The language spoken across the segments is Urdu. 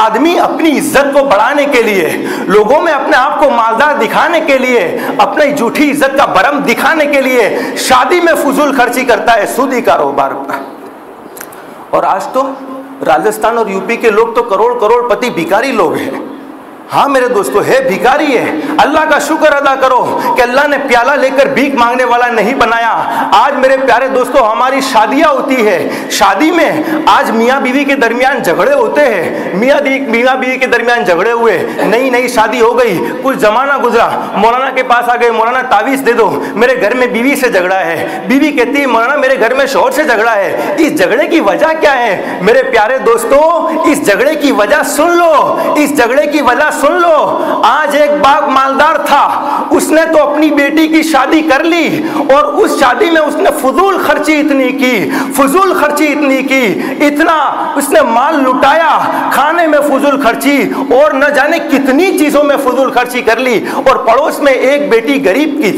آدمی اپنی عزت کو بڑھانے کے لیے، لوگوں میں اپنے آپ کو مالدار دکھانے کے لیے، اپنی جھوٹی عزت کا برم دکھانے کے لیے شادی میں فضول خرچی کرتا ہے، سودی کاروبار پر۔ اور آج تو راجستھان اور یو پی کے لوگ تو کروڑ پتی بھیکاری لوگ ہیں۔ ہاں میرے دوستو، ہے بھیکاری ہے۔ اللہ کا شکر ادا کرو کہ اللہ نے پیالہ لے کر بھیک مانگنے والا نہیں بنایا۔ آج میرے پیارے دوستو ہماری شادیاں ہوتی ہے، شادی میں آج میاں بیوی کے درمیان جھگڑے ہوتے ہیں، میاں بیوی کے درمیان جھگڑے ہوئے، نئی شادی ہو گئی، کچھ زمانہ گزرا، مولانا کے پاس آ گئے، مولانا تعویذ دے دو، میرے گھر میں بیوی سے جھگڑا ہے۔ بیوی کہتی ہے مولانا میرے گھر میں شوہر سے جھگڑا ہے۔ اس جھگڑے کی وجہ کیا ہے میرے پیارے دوستو؟ اس جھگڑے کی وجہ سن لو، اس جھگڑے کی وجہ سن لو۔ آج ایک باپ مالدار تھا، اس نے تو اپنی بیٹی کی شادی کر لی، اور اس شادی میں اس نے فضول خرچی اتنی کی، اتنا اس نے مال لٹایا، کھانے میں فضول خرچی اور نہ جانے کتنی چیزوں میں فضول خرچی کر لی۔ اور پڑوس میں ایک بیٹی غریب کی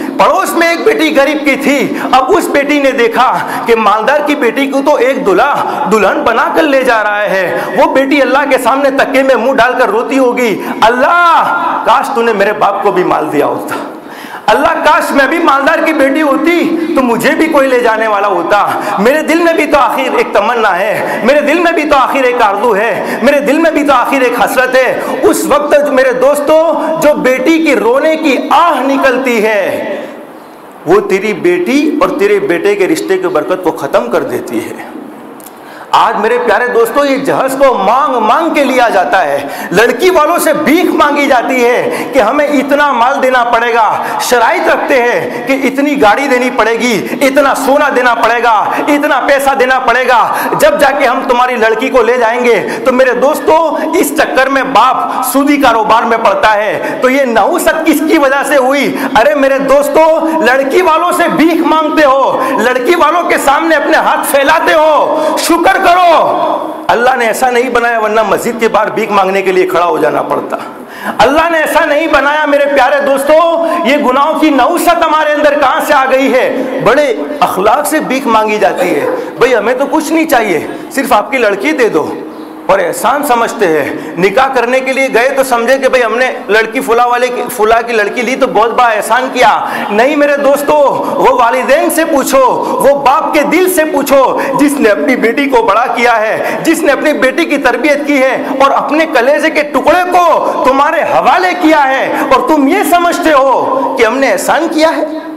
تھی، اب اس بیٹی نے دیکھا کہ مالدار کی بیٹی کو تو ایک دلہن بنا کر لے جا رہا ہے۔ وہ بیٹی اللہ کے سامنے تکے میں منہ ڈال کر روتی ہوگی، اللہ کاش تو نے میرے باپ کو بھی مال دیا ہوتا، اللہ کاش میں بھی مالدار کی بیٹی ہوتی تو مجھے بھی کوئی لے جانے والا ہوتا۔ میرے دل میں بھی تو آخر ایک تمنا ہے، میرے دل میں بھی تو آخر ایک آرزو ہے، میرے دل میں بھی تو آخر ایک حسرت ہے۔ اس وقت میرے دوستو جو بیٹی کی رونے کی آہ نکلتی ہے، وہ تیری بیٹی اور تیرے بیٹے کے رشتے کی برکت کو ختم کر دیتی ہے۔ آج میرے پیارے دوستو یہ جہیز کو مانگ کے لیا جاتا ہے، لڑکی والوں سے بھیک مانگی جاتی ہے کہ ہمیں اتنا مال دینا پڑے گا، شرائط رکھتے ہیں کہ اتنی گاڑی دینی پڑے گی، اتنا سونا دینا پڑے گا، اتنا پیسہ دینا پڑے گا، جب جا کے ہم تمہاری لڑکی کو لے جائیں گے۔ تو میرے دوستو اس چکر میں باپ سودی کاروبار میں پڑتا ہے۔ تو یہ نحوست کس کی وجہ سے ہوئی؟ ارے میرے دوستو لڑکی والوں سے بھیک مانگتے ہو، لڑکی والوں کے سامنے اپنے ہاتھ پھیلاتے ہو، شکر کرو اللہ نے ایسا نہیں بنایا ورنہ مسجد کے باہر بھیک مانگنے کے لیے کھڑا ہو جانا پڑتا۔ اللہ نے ایسا نہیں بنایا میرے پیارے دوستو۔ یہ گناہوں کی نحوست ہمارے اندر کہاں سے آ گئی ہے؟ بڑے اخلاق سے بھیک مانگی جاتی ہے، بھئی ہمیں تو کچھ نہیں چاہیے، صرف آپ کی لڑکی دے دو، اور احسان سمجھتے ہیں۔ نکاح کرنے کے لیے گئے تو سمجھے کہ بھئی ہم نے لڑکی فلاں کی لڑکی لی تو بہت بڑا احسان کیا۔ نہیں میرے دوستو، وہ والدین سے پوچھو، وہ باپ کے دل سے پوچھو جس نے اپنی بیٹی کو بڑا کیا ہے، جس نے اپنی بیٹی کی تربیت کی ہے اور اپنے کلیجے کے ٹکڑے کو تمہارے حوالے کیا ہے، اور تم یہ سمجھتے ہو کہ ہم نے احسان کیا ہے۔